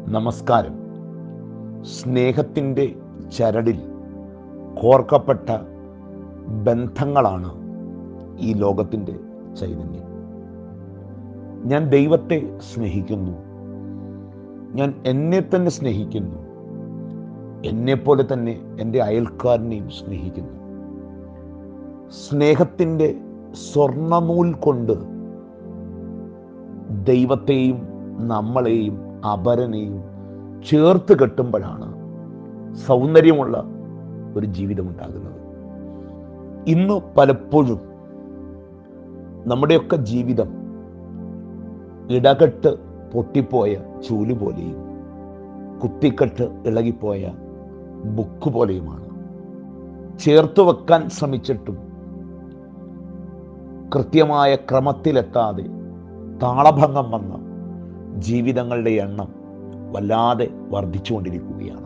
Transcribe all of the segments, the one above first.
നമസ്കാരം. സ്നേഹത്തിൻ്റെ ചരടിൽ കോർക്കപ്പെട്ട ബന്ധങ്ങളാണ് ഈ ലോകത്തിൻ്റെ ചൈതന്യം. ഞാൻ ദൈവത്തെ സ്നേഹിക്കുന്നു, ഞാൻ എന്നെ തന്നെ സ്നേഹിക്കുന്നു, എന്നെപ്പോലെ തന്നെ എൻ്റെ അയൽക്കാരനെയും സ്നേഹിക്കുന്നു. സ്നേഹത്തിൻ്റെ സ്വർണ്ണനൂൽ കൊണ്ട് ദൈവത്തെയും നമ്മളെയും അപരനെയും ചേർത്ത് കെട്ടുമ്പോഴാണ് സൗന്ദര്യമുള്ള ഒരു ജീവിതം ഉണ്ടാകുന്നത്. ഇന്ന് പലപ്പോഴും നമ്മുടെയൊക്കെ ജീവിതം ഇടകെട്ട് പൊട്ടിപ്പോയ ചൂല് പോലെയും കുത്തിക്കെട്ട് ഇളകിപ്പോയ ബുക്ക് പോലെയുമാണ്. ചേർത്ത് വെക്കാൻ ശ്രമിച്ചിട്ടും കൃത്യമായ ക്രമത്തിലെത്താതെ താളഭംഗം വന്ന ജീവിതങ്ങളുടെ എണ്ണം വല്ലാതെ വർദ്ധിച്ചുകൊണ്ടിരിക്കുകയാണ്.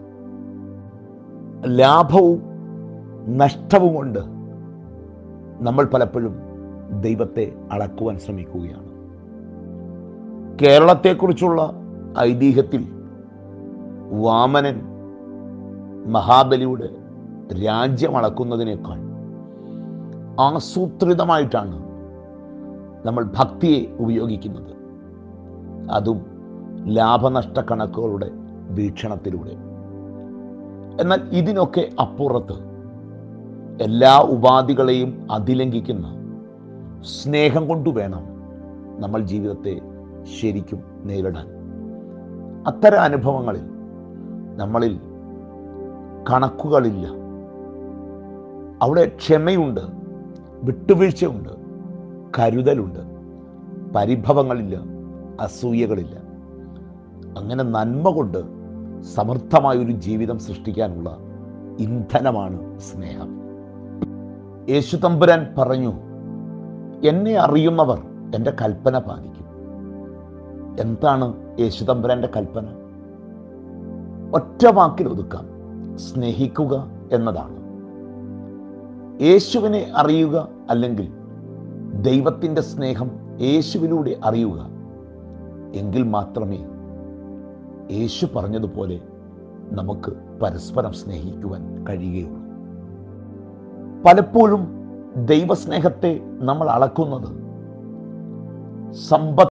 ലാഭവും നഷ്ടവും കൊണ്ട് നമ്മൾ പലപ്പോഴും ദൈവത്തെ അളക്കുവാൻ ശ്രമിക്കുകയാണ്. കേരളത്തെക്കുറിച്ചുള്ള ഐതിഹ്യത്തിൽ വാമനൻ മഹാബലിയുടെ രാജ്യം അളക്കുന്നതിനേക്കാൾ ആസൂത്രിതമായിട്ടാണ് നമ്മൾ ഭക്തിയെ ഉപയോഗിക്കുന്നത്, അതും ലാഭനഷ്ട കണക്കുകളുടെ വീക്ഷണത്തിലൂടെ. എന്നാൽ ഇതിനൊക്കെ അപ്പുറത്ത് എല്ലാ ഉപാധികളെയും അതിലംഘിക്കുന്ന സ്നേഹം കൊണ്ടു വേണം നമ്മൾ ജീവിതത്തെ ശരിക്കും നേരിടാൻ. അത്തരം അനുഭവങ്ങളിൽ നമ്മളിൽ കണക്കുകളില്ല, അവിടെ ക്ഷമയുണ്ട്, വിട്ടുവീഴ്ചയുണ്ട്, കരുതലുണ്ട്, പരിഭവങ്ങളില്ല, അസൂയകളില്ല. അങ്ങനെ നന്മ കൊണ്ട് സമൃദ്ധമായൊരു ജീവിതം സൃഷ്ടിക്കാനുള്ള ഇന്ധനമാണ് സ്നേഹം. യേശു തമ്പുരാൻ പറഞ്ഞു, എന്നെ അറിയുന്നവർ എൻ്റെ കൽപ്പന പാലിക്കും. എന്താണ് യേശു തമ്പുരാൻ്റെ കൽപ്പന? ഒറ്റ വാക്കിൽ ഒതുക്കാം, സ്നേഹിക്കുക എന്നതാണ്. യേശുവിനെ അറിയുക, അല്ലെങ്കിൽ ദൈവത്തിൻ്റെ സ്നേഹം യേശുവിലൂടെ അറിയുക, എങ്കിൽ മാത്രമേ യേശു പറഞ്ഞതുപോലെ നമുക്ക് പരസ്പരം സ്നേഹിക്കുവാൻ കഴിയുകയുള്ളൂ. പലപ്പോഴും ദൈവസ്നേഹത്തെ നമ്മൾ അളക്കുന്നത്